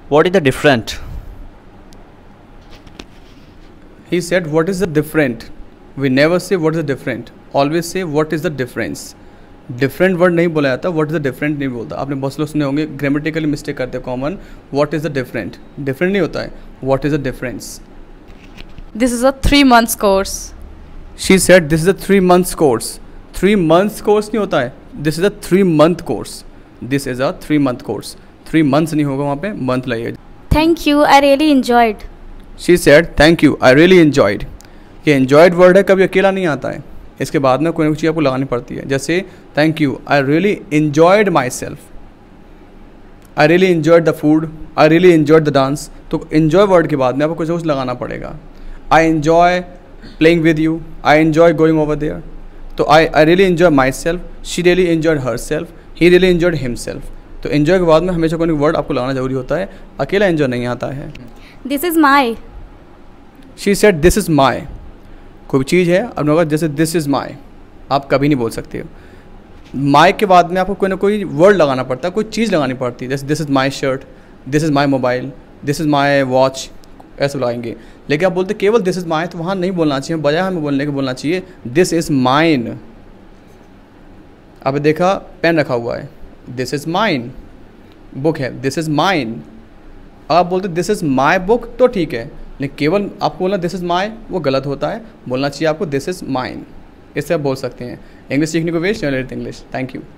What is the different? He said, what is the different? We never say what is the different. Always say what is the difference. Different word नहीं बोला जाता, what is the different नहीं बोलता. आपने बहुत से लोग सुने होंगे ग्रामेटिकली मिस्टेक करते हैं common. What is the different, different नहीं होता है, what is the difference. This is a 3 months course. She said this is a 3 months course. 3 months course नहीं होता है, this is a 3 month course. This is a 3 month course. 3 months नहीं होगा, वहाँ पे मंथ लगेगा. Thank you, I really enjoyed. She said thank you I really enjoyed. ये enjoyed word है, कभी अकेला नहीं आता है, इसके बाद में कोई ना कोई चीज़ आपको लगानी पड़ती है. जैसे thank you, I really enjoyed myself, I really enjoyed the food, I really enjoyed the dance. तो एन्जॉय वर्ड के बाद में आपको कुछ ना कुछ लगाना पड़ेगा. I enjoy playing with you, I enjoy going over there. तो I really enjoy myself, she really enjoyed herself, he really enjoyed himself. तो एन्जॉय के बाद में हमेशा कोई वर्ड आपको लगाना जरूरी होता है, अकेला एन्जॉय नहीं आता है. This is my. She said this is my. कोई चीज़ है, अब होगा जैसे दिस इज़ माई, आप कभी नहीं बोल सकते. माई के बाद में आपको कोई ना कोई वर्ड लगाना पड़ता है, कोई चीज़ लगानी पड़ती है. जैसे this is my shirt, this is my mobile, this is my watch, ऐसे लगाएंगे. लेकिन आप बोलते केवल दिस इज़ माई, तो वहाँ नहीं बोलना चाहिए, बजाय हमें बोलने के बोलना चाहिए दिस इज़ माइन. आपने देखा पेन रखा हुआ है, दिस इज़ माइन. बुक है, दिस इज़ माइन. आप बोलते दिस इज़ माई बुक तो ठीक है, लेकिन केवल आपको बोलना दिस इज़ माई वो गलत होता है. बोलना चाहिए आपको दिस इज़ माइन. इससे आप बोल सकते हैं. इंग्लिश सीखने को वेस्ट इंग्लिश. Thank you.